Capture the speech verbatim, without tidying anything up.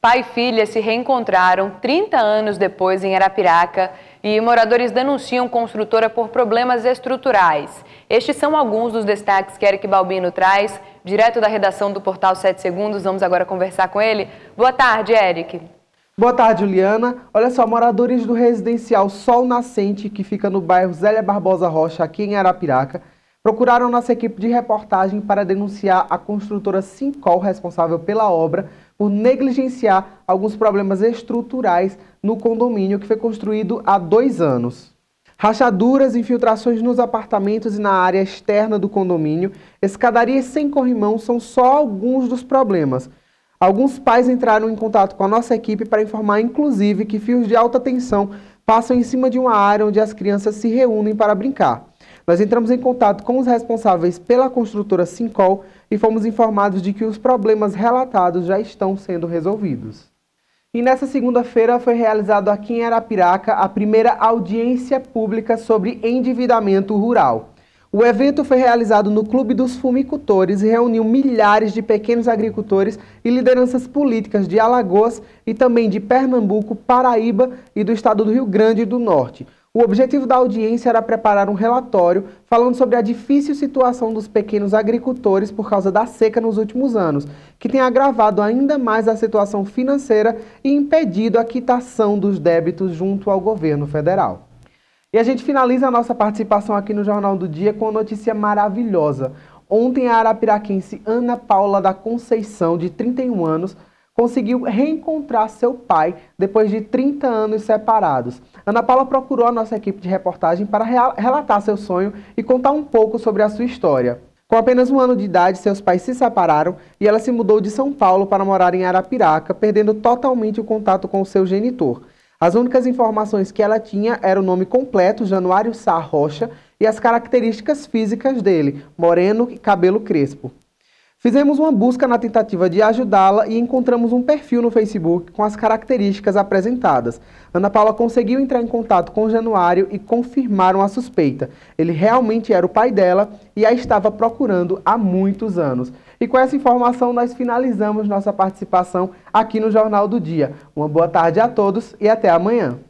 Pai e filha se reencontraram trinta anos depois em Arapiraca e moradores denunciam construtora por problemas estruturais. Estes são alguns dos destaques que Eric Balbino traz, direto da redação do Portal sete Segundos. Vamos agora conversar com ele. Boa tarde, Eric. Boa tarde, Juliana. Olha só, moradores do residencial Sol Nascente, que fica no bairro Zélia Barbosa Rocha, aqui em Arapiraca, procuraram nossa equipe de reportagem para denunciar a construtora Sincol, responsável pela obra, por negligenciar alguns problemas estruturais no condomínio que foi construído há dois anos. Rachaduras, infiltrações nos apartamentos e na área externa do condomínio, escadarias sem corrimão são só alguns dos problemas. Alguns pais entraram em contato com a nossa equipe para informar, inclusive, que fios de alta tensão passam em cima de uma área onde as crianças se reúnem para brincar. Nós entramos em contato com os responsáveis pela construtora Sincol e fomos informados de que os problemas relatados já estão sendo resolvidos. E nessa segunda-feira foi realizado aqui em Arapiraca a primeira audiência pública sobre endividamento rural. O evento foi realizado no Clube dos Fumicultores e reuniu milhares de pequenos agricultores e lideranças políticas de Alagoas e também de Pernambuco, Paraíba e do estado do Rio Grande do Norte. O objetivo da audiência era preparar um relatório falando sobre a difícil situação dos pequenos agricultores por causa da seca nos últimos anos, que tem agravado ainda mais a situação financeira e impedido a quitação dos débitos junto ao governo federal. E a gente finaliza a nossa participação aqui no Jornal do Dia com uma notícia maravilhosa. Ontem a arapiraquense Ana Paula da Conceição, de trinta e um anos, conseguiu reencontrar seu pai depois de trinta anos separados. Ana Paula procurou a nossa equipe de reportagem para relatar seu sonho e contar um pouco sobre a sua história. Com apenas um ano de idade, seus pais se separaram e ela se mudou de São Paulo para morar em Arapiraca, perdendo totalmente o contato com o seu genitor. As únicas informações que ela tinha eram o nome completo, Januário Sá Rocha, e as características físicas dele, moreno e cabelo crespo. Fizemos uma busca na tentativa de ajudá-la e encontramos um perfil no Facebook com as características apresentadas. Ana Paula conseguiu entrar em contato com o Januário e confirmaram a suspeita. Ele realmente era o pai dela e a estava procurando há muitos anos. E com essa informação nós finalizamos nossa participação aqui no Jornal do Dia. Uma boa tarde a todos e até amanhã.